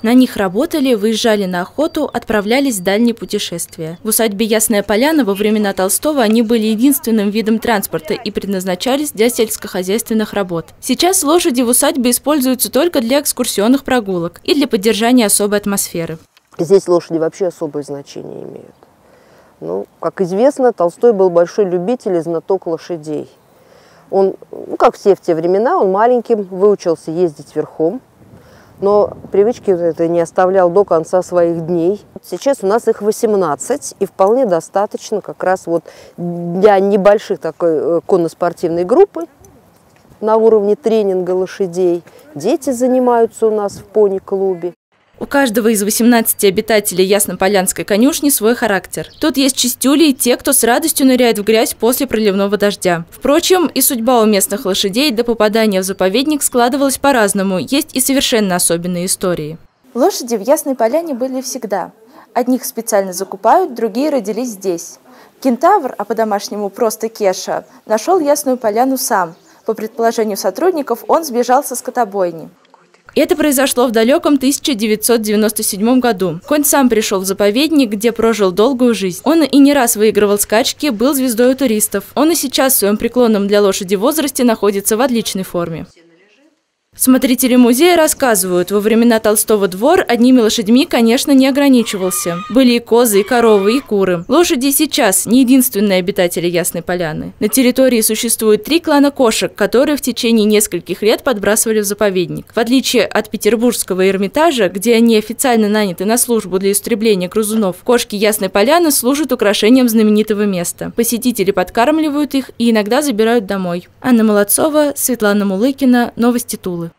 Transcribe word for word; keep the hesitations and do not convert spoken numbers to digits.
На них работали, выезжали на охоту, отправлялись в дальние путешествия. В усадьбе Ясная Поляна во времена Толстого они были единственным видом транспорта и предназначались для сельскохозяйственных работ. Сейчас лошади в усадьбе используются только для экскурсионных прогулок и для поддержания особой атмосферы. Здесь лошади вообще особое значение имеют. Ну, как известно, Толстой был большой любитель и знаток лошадей. Он, ну, как все в те времена, он маленьким выучился ездить верхом. Но привычки это не оставлял до конца своих дней. Сейчас у нас их восемнадцать, и вполне достаточно как раз вот для небольших такой конно-спортивной группы на уровне тренинга лошадей. Дети занимаются у нас в пони-клубе. У каждого из восемнадцати обитателей Яснополянской конюшни свой характер. Тут есть чистюли и те, кто с радостью ныряет в грязь после проливного дождя. Впрочем, и судьба у местных лошадей до попадания в заповедник складывалась по-разному. Есть и совершенно особенные истории. Лошади в Ясной Поляне были всегда. Одних специально закупают, другие родились здесь. Кентавр, а по-домашнему просто Кеша, нашел Ясную Поляну сам. По предположению сотрудников, он сбежал со скотобойни. Это произошло в далеком тысяча девятьсот девяносто седьмом году. Конь сам пришел в заповедник, где прожил долгую жизнь. Он и не раз выигрывал скачки, был звездой у туристов. Он и сейчас в своем преклонном для лошади возрасте находится в отличной форме. Смотрители музея рассказывают, во времена Толстого двор одними лошадьми, конечно, не ограничивался. Были и козы, и коровы, и куры. Лошади сейчас не единственные обитатели Ясной Поляны. На территории существует три клана кошек, которые в течение нескольких лет подбрасывали в заповедник. В отличие от Петербургского Эрмитажа, где они официально наняты на службу для истребления грызунов, кошки Ясной Поляны служат украшением знаменитого места. Посетители подкармливают их и иногда забирают домой. Анна Молодцова, Светлана Мулыкина, Новости Тулы.